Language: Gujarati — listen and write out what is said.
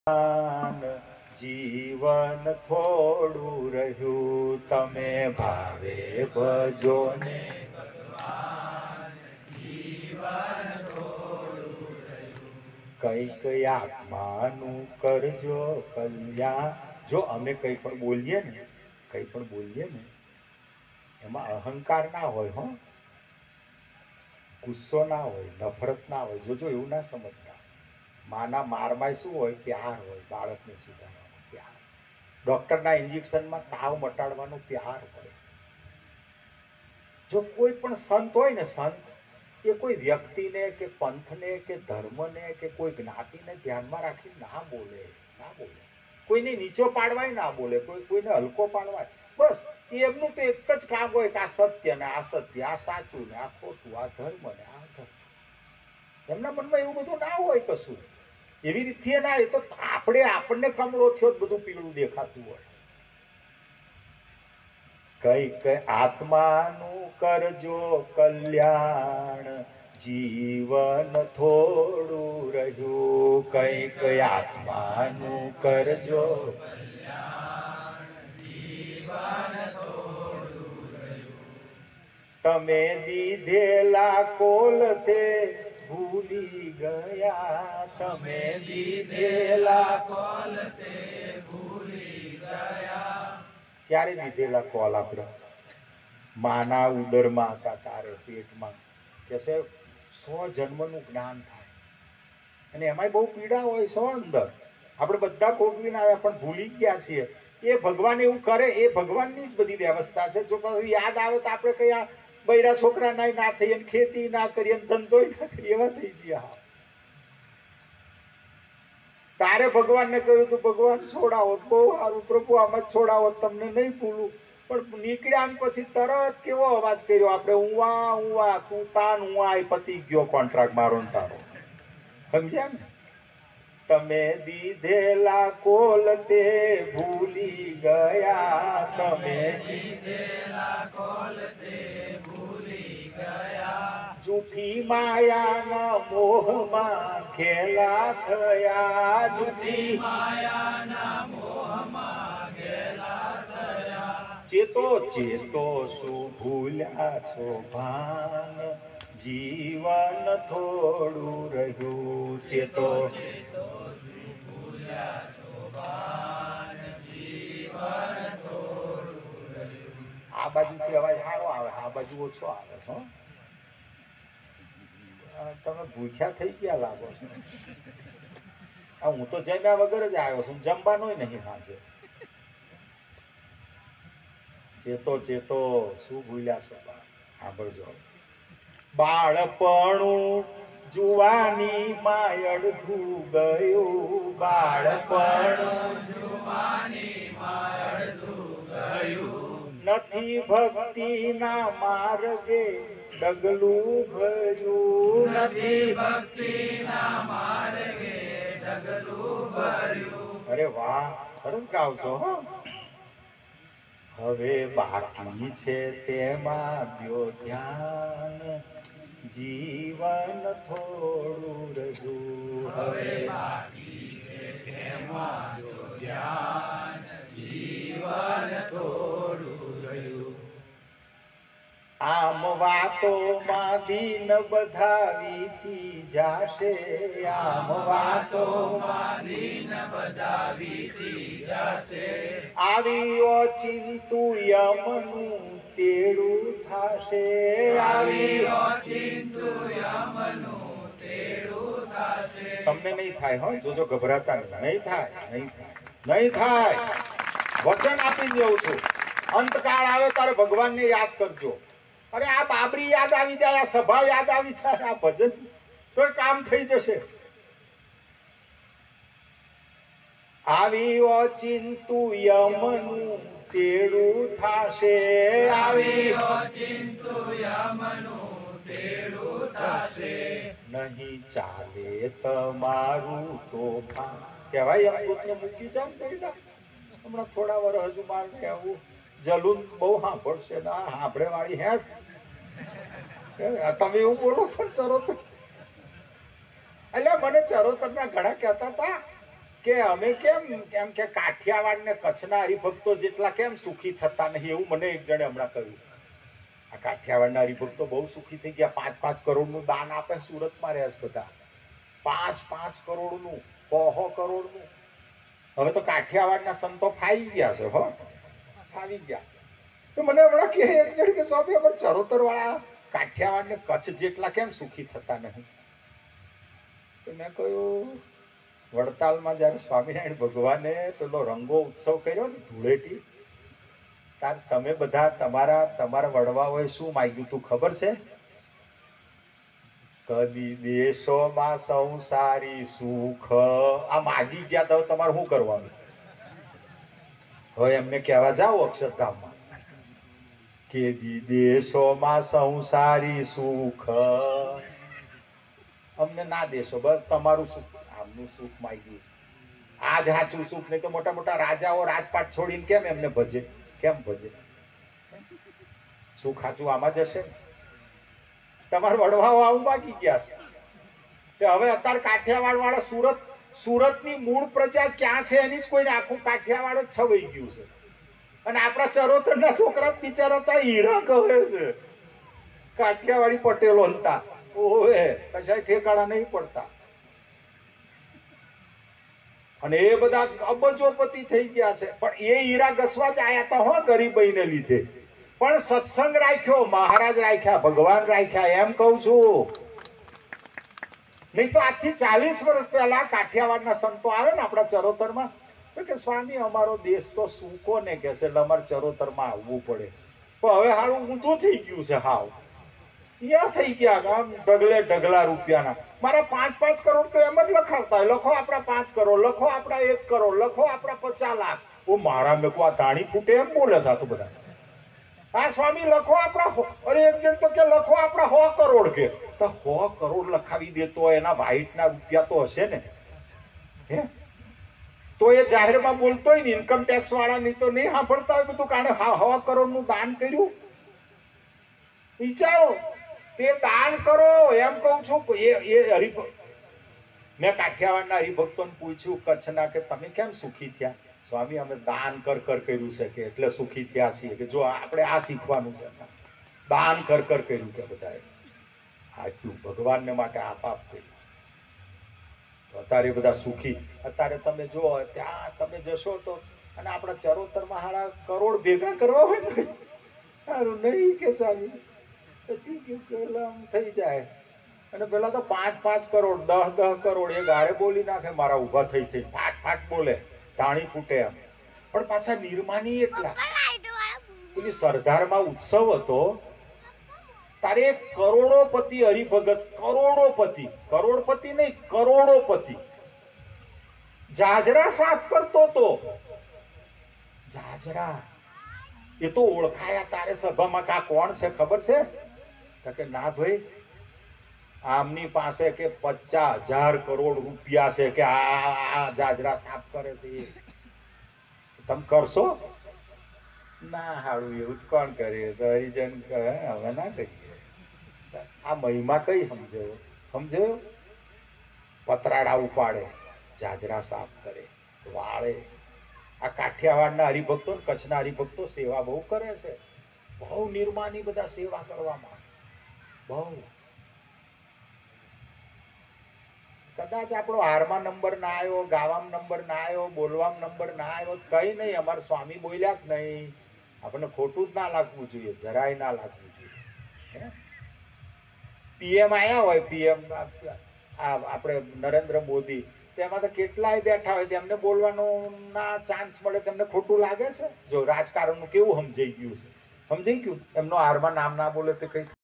જીવન થોડું રહ્યું તમે ભાવે ભજો ને કઈક આત્માનું કરજો કલ્યાણ. જો અમે કઈ પણ બોલીએ ને એમાં અહંકાર ના હોય, હો, ગુસ્સો ના હોય, નફરત ના હોય. જોજો એવું ના સમજતા. માના મારમાં શું હોય? પ્યાર હોય. બાળકને સુધારવાનો પ્યાર. ડોક્ટરના ઇન્જેક્શનમાં તાવ મટાડવાનો પ્યાર હોય. જો કોઈ પણ સંત હોય ને, સંત એ કોઈ વ્યક્તિને કે પંથને કે ધર્મને કે કોઈ જ્ઞાતિને ધ્યાનમાં રાખી ના બોલે. કોઈને નીચો પાડવાય ના બોલે, કોઈને હલકો પાડવાય. બસ એમનું તો એક જ કામ હોય કે આ સત્ય ને આ સત્ય, આ સાચું ને આ ખોટું, આ ધર્મ ને આ ધર્મ. એમના મનમાં એવું બધું ના હોય કશું. એવી રીતે ના. એ તો આપણને કમળો થયો બધું પીળું દેખાતું હોય. કઈક આત્માનું કરજો કલ્યાણ, જીવન થોડું રહ્યું. કઈક આત્માનું કરજો તમે દીધેલા કોલ તે ભૂલી ગયા. તમે દીધેલા કોલ તે ભૂલી ગયા. ક્યારે દીધેલા કોલ? આપણે માના ઉદરમાં હતા તારે પેટમાં કે 100 જન્મનું જ્ઞાન થાય. અને એમાંય બહુ પીડા હોય 100 અંદર. આપણે બધા ભોગવીને આવ્યા પણ ભૂલી ગયા છીએ. એ ભગવાન એવું કરે, એ ભગવાનની જ બધી વ્યવસ્થા છે. જો યાદ આવે તો આપણે કઈ આ બૈરા છોકરા ના થઈએ, ખેતી ના કરીએ, ધંધો ના કરીએ, એવા થઈ ગયા. તારે ભગવાનને કહ્યું તું ભગવાન છોડાવો, બહુ સારું પ્રભુ, આમાં છોડાવો, તમને નહીં ભૂલું. પણ નીકળ્યા પછી તરત કેવો અવાજ કર્યો આપણે, ઉવા તું તાન ઉવા, પતી ગયો કોન્ટ્રાક્ટ મારો ને તારો. સમજ્યા ને? તમે દીધેલા કોલ તે ભૂલી ગયા. તમે દીધેલા કોલ તે ભૂલી ગયા. જૂઠી માયાના મોહમાં ખેલા થયા. જૂઠી માયાના મોહમાં ખેલા થયા. ચેતો શું ભૂલ્યા છો ભાન, જીવન થોડું રહ્યું. ચેતો આ બાજુથી અવાજ સારો આવે, આ બાજુ ઓછો આવે છો. તમે ભૂખ્યા થઈ ગયા લાગો છો. હું તો જમ્યા વગર જ આવ્યો છું, જમવાનો નહીં સાંજે. ચેતો શું ભૂલ્યા છો? સાંભળજો. બાળપણું જુવાની માં અડધું ગયું. બાળપણું જુવાની માં અડધું ગયું. નથી ભક્તિના માર્ગે ડગલું ભર્યું. નથી ભક્તિના માર્ગે ડગલું ભર્યું. અરે વાહ, સરસ ગાવ છો. હવે બાકી છે તેમાં દ્યો ધ્યાન, જીવન થોડું રહ્યું. હવે બાકી છે તેમાં દ્યો ધ્યાન, જીવન થોડું રહ્યું. આમ વાતોમાં દિન બધા વીતી જાશે. આમ વાતોમાં દિન બધા વીતી જાશે. આવી ઓચિંતુ યમનું તેડું થાશે. આવી ઓચિંતુ યમનું તેડું થાશે. તમને નહીં થાય, હો, જોજો, ગભરાતા નહીં થાય. વચન આપી દઉં છું, અંતકાળ આવે ત્યારે ભગવાનને યાદ કરજો. અરે આ બાબરી યાદ આવી જાય, આ સભા યાદ આવી જાય, આ ભજન તો કામ થઈ જશે. આવી ઓચિંતુ યમનું તેડું થાશે. આવી ઓચિંતુ યમનું તેડું થાશે. નહીં ચાલે તમારું તોફાન. કહેવાય અમૃતને મૂકી જાવ ને. હમણાં થોડા વાર હજુ માર કહેવું જલુન બહુ સાંભળશે ને આ સાંભળે વાળી હેઠ. તમે એવું બોલો છો ચરોતર. એટલે મને ચરોતર ના ઘણા કહેતા હતા કે અમે કેમ કે કાઠિયાવાડ ને કચ્છના હરિભક્તો જેટલા કેમ સુખી થતા નહીં, એવું મને એક જણે હમણાં કહ્યું. આ કાઠિયાવાડના હરિભક્તો બહુ સુખી થઈ ગયા, 5-5 કરોડનું દાન આપે. સુરતમાં રહે છે બધા, 5-5 કરોડનું, 100 કરોડનું. હવે તો કાઠિયાવાડના સંતો ફાવી ગયા છે, હો ફાવી ગયા. તો મને હમણાં કે એક જણ કે સ્વામી અમારે ચરોતર વાળા કાઠિયાવાડ ને કચ્છ જેટલા કેમ સુખી થતા નહીં? તો મેં કહ્યું વડતાલમાં જયારે સ્વામિનારાયણ ભગવાને પેલો રંગો ઉત્સવ કર્યો ને ધૂળેટી, ત્યારે તમે બધા તમારા વડવાઓએ શું માંગ્યું તું ખબર છે? કદી દેશોમાં સંસારી સુખ, આ માગી ગયા તો તમારે શું કરવાનું? હવે એમને કહેવા જાઓ અક્ષરધામમાં કે દેશોમાં સંસારી સુખ અમને ના દેશો, બસ તમારું સુખ, આમનું સુખ માંગ્યું. આ જ સાચું સુખ. નહીં તો મોટા મોટા રાજાઓ રાજપાટ છોડીને કેમ એમને ભજે? કેમ ભજે? સુખ સાચું આમાં જશે ને. તમારા વડવાઓ આવું બાકી ગયા છે. હવે અત્યારે કાઠિયાવાડ વાળા સુરતની મૂળ પ્રજા ક્યાં છે એની જ કોઈને આખું કાઠિયાવાડ જ છવાઈ ગયું છે. અને આપણા ચરોતરના છોકરા બિચારા હતા હીરા કહે છે, કાઠિયાવાડી પટેલો હતા. ઓહે કશાય ઠેકાણા નહીં પડતા. અને એ બધા અબજોપતિ થઈ ગયા છે. પણ એ હીરા ઘસવા જ આયા હતા, હો, ગરીબાઈને લીધે. પણ સત્સંગ રાખ્યો, મહારાજ રાખ્યા, ભગવાન રાખ્યા, એમ કઉ છું. નહીં તો આજથી 40 વર્ષ પહેલા કાઠિયાવાડના સંતો આવે ને આપણા ચરોતરમાં, તો કે સ્વામી અમારો દેશ તો સૂકો ને કે છે, એટલે અમારે ચરોતરમાં આવવું પડે. પણ હવે હારું ઊંધું થઈ ગયું છે. હાવ ત્યાં થઈ ગયા આમ ઢગલા રૂપિયાના. મારા 5-5 કરોડ તો એમ જ લખાવતા હોય. લખો આપણા 5 કરોડ, લખો આપણા 1 કરોડ, લખો આપણા 50 લાખ. ઓ મારા મેં આ ધાણી ફૂટે એમ બોલે છે આ તો બધા. હા સ્વામી લખો આપણા, અરે એક જણ તો કે લખો આપણા 100 કરોડ કે. તો 100 કરોડ લખાવી દેતો હોય એના વ્હાઈટના રૂપિયા તો હશે ને, હે? તો એ જાહેરમાં બોલતો હોય ને ઇન્કમ ટેક્સ વાળા, નહીં તો નહીં સાંભળતા હોય બધું. કારણ 100 કરોડ નું દાન કર્યું. વિચારો, તે દાન કરો એમ કઉ છું. એ હરિભક્ત, મેં કાઠિયાવાડના હરિભક્તોને પૂછ્યું કચ્છના કે તમે કેમ સુખી થયા? સ્વામી અમે દાન કર કર્યું છે કે એટલે સુખી થયા છીએ. કે જો આપણે આ શીખવાનું છે, દાન કર કર્યું કે બધાએ આટલું ભગવાનને માટે આપ કર્યું. અત્યારે બધા સુખી. અત્યારે તમે જો ત્યાં તમે જશો તો, અને આપણા ચરોતરમાં હાડા કરોડ ભેગા કરવા હોય ને, સારું નહીં કે સ્વામી થઈ જાય. અને પેલા તો 5-5 કરોડ 10-10 કરોડ એ ગારે બોલી નાખે. મારા ઉભા થઈ ફાટ બોલે, ધાણી ફૂટે એમ. પણ પાછા નિર્માની એટલા. પેલી સરદારમાં ઉત્સવ હતો તારે કરોડોપતિ હરિભગત, કરોડપતિ નહીં, કરોડોપતિ જાજરા સાફ કરતો તો. જાજરા એ તો ઓળખાયા તારે સભામાં. કા કોણ છે ખબર છે? કે ના ભાઈ આમની પાસે કે 50,000 કરોડ રૂપિયા છે કે આ જાજરા સાફ કરે છે. તમે કરશો? ના હાડું એવું જ કોણ કરે? તો હરિજન હવે ના કરીએ. આ મહિમા કઈ સમજાયો? પતરાડા ઉપાડે, જાજરા સાફ કરે, વાળે. આ કાઠિયાવાડના હરિભક્તો, કચ્છના હરિભક્તો સેવા બહુ કરે છે. બહુ નિર્માની બધા સેવા કરવામાં. બહુ. કદાચ આપણો હારમાં નંબર ના આવ્યો, ગાવામાં નંબર ના આવ્યો, બોલવામાં નંબર ના આવ્યો, કઈ નહીં. અમારા સ્વામી બોલ્યા જ નહીં. આપણને ખોટું જ ના લાગવું જોઈએ, જરાય ના લાગવું જોઈએ. પીએમ આયા હોય, પીએમ આપણે નરેન્દ્ર મોદી, તેમાં તો કેટલાય બેઠા હોય, તેમને બોલવાનો ના ચાન્સ મળે, તેમને ખોટું લાગે છે? જો રાજકારણનું કેવું સમજાઈ ગયું છે, સમજાઈ ગયું. એમનો હારમાં નામ ના બોલે તો કઈ